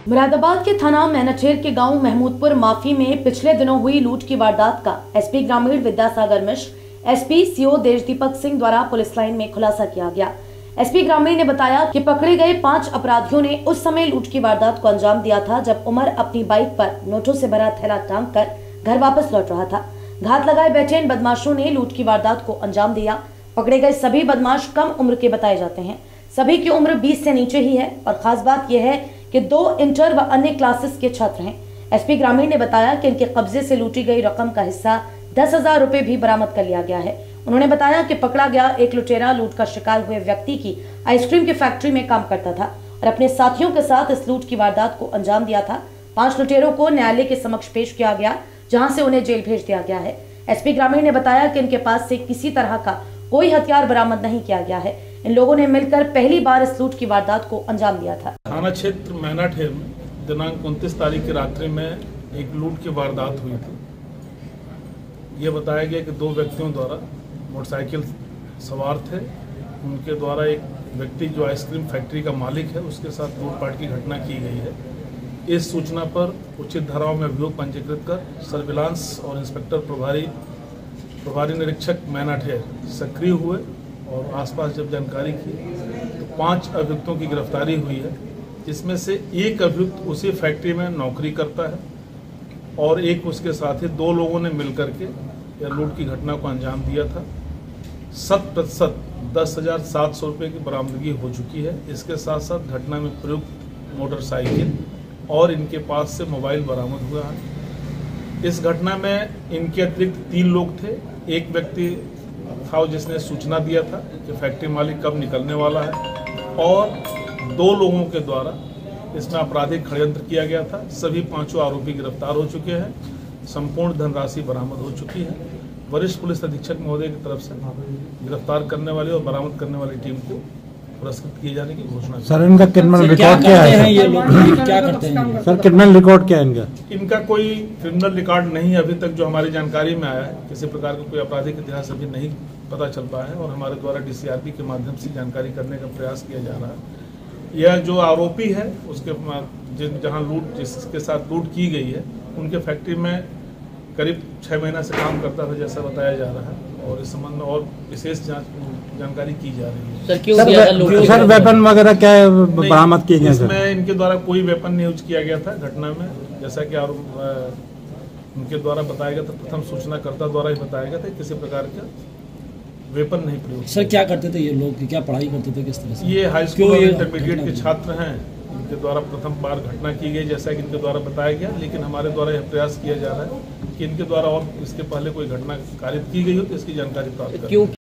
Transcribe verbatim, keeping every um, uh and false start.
मुरादाबाद के थाना मैनाठेर के गांव महमूदपुर माफी में पिछले दिनों हुई लूट की वारदात का एसपी ग्रामीण विद्यासागर मिश्र, एसपी सीओ देशदीपक सिंह द्वारा पुलिस लाइन में खुलासा किया गया। एसपी ग्रामीण ने बताया कि पकड़े गए पांच अपराधियों ने उस समय लूट की वारदात को अंजाम दिया था जब उमर अपनी बाइक पर नोटों से भरा थैला टांग कर घर वापस लौट रहा था। घात लगाए बैठे इन बदमाशों ने लूट की वारदात को अंजाम दिया। पकड़े गए सभी बदमाश कम उम्र के बताए जाते हैं। सभी की उम्र बीस से नीचे ही है और खास बात यह है कि दो इंटर व अन्य क्लासेस के छात्र हैं। एसपी ग्रामीण ने बताया कि इनके कब्जे से लूटी गई रकम का हिस्सा दस हजार रुपए भी बरामद कर लिया गया है। उन्होंने बताया कि पकड़ा गया एक लुटेरा लूट का शिकार हुए व्यक्ति की आइसक्रीम की फैक्ट्री में काम करता था और अपने साथियों के साथ इस लूट की वारदात को अंजाम दिया था। पांच लुटेरों को न्यायालय के समक्ष पेश किया गया, जहां से उन्हें जेल भेज दिया गया है। एसपी ग्रामीण ने बताया कि इनके पास से किसी तरह का कोई हथियार बरामद नहीं किया गया है। इन लोगों ने मिलकर पहली बार इस लूट की वारदात को अंजाम दिया था। थाना क्षेत्र मैनाठेर में दिनांक उनतीस तारीख की रात्रि में एक लूट की वारदात हुई थी। ये बताया गया कि दो व्यक्तियों द्वारा मोटरसाइकिल सवार थे, उनके द्वारा एक व्यक्ति जो आइसक्रीम फैक्ट्री का मालिक है उसके साथ लूटपाट की घटना की गई है। इस सूचना पर उचित धाराओं में अभियोग पंजीकृत कर सर्विलांस और इंस्पेक्टर प्रभारी प्रभारी निरीक्षक मैनाठेर सक्रिय हुए और आसपास जब जानकारी की तो पांच अभियुक्तों की गिरफ्तारी हुई है, जिसमें से एक अभियुक्त उसी फैक्ट्री में नौकरी करता है और एक उसके साथ ही दो लोगों ने मिलकर के यह लूट की घटना को अंजाम दिया था। शत प्रतिशत दस हजार सात सौ रुपये की बरामदगी हो चुकी है। इसके साथ साथ घटना में प्रयुक्त मोटरसाइकिल और इनके पास से मोबाइल बरामद हुआ है। इस घटना में इनके अतिरिक्त तीन लोग थे। एक व्यक्ति था जिसने सूचना दिया था कि फैक्ट्री मालिक कब निकलने वाला है और दो लोगों के द्वारा इसमें आपराधिक षड्यंत्र किया गया था। सभी पांचों आरोपी गिरफ्तार हो चुके हैं। संपूर्ण धनराशि बरामद हो चुकी है। वरिष्ठ पुलिस अधीक्षक महोदय की तरफ से गिरफ्तार करने वाली और बरामद करने वाली टीम को पुरस्कृत किए जाने की घोषणा। सर, इनका क्रिमिनल रिकॉर्ड क्या है? ये लोग क्या करते हैं सर? क्रिमिनल रिकॉर्ड क्या है इनका? इनका कोई क्रिमिनल रिकॉर्ड नहीं है अभी तक जो हमारी जानकारी में आया है। किसी प्रकार का कोई आपराधिक इतिहास अभी नहीं पता चल पाया है और हमारे द्वारा डीसीआरपी के माध्यम से जानकारी करने का प्रयास किया जा रहा है। यह जो आरोपी है उसके जहां लूट जिसके साथ लूट की गई है उनके फैक्ट्री में करीब छह महीना से काम करता था जैसा बताया जा रहा है और इस संबंध में और विशेष जांच जानकारी की जा रही है। सर, क्यों सर, सर वेपन वगैरह क्या बरामद किए गए? इसमें इनके द्वारा कोई वेपन नहीं यूज किया गया था घटना में, जैसा कि और उनके द्वारा बताया गया था। प्रथम सूचनाकर्ता द्वारा ही बताया गया था किसी प्रकार का वेपन नहीं प्रयोग। सर, क्या करते थे ये लोग? क्या पढ़ाई करते थे? किस तरह से? ये हाई स्कूल और इंटरमीडिएट के छात्र हैं। इनके द्वारा प्रथम बार घटना की गई जैसा कि इनके द्वारा बताया गया, लेकिन हमारे द्वारा यह प्रयास किया जा रहा है कि इनके द्वारा और इसके पहले कोई घटना कारित की गई हो तो इसकी जानकारी प्राप्त करें।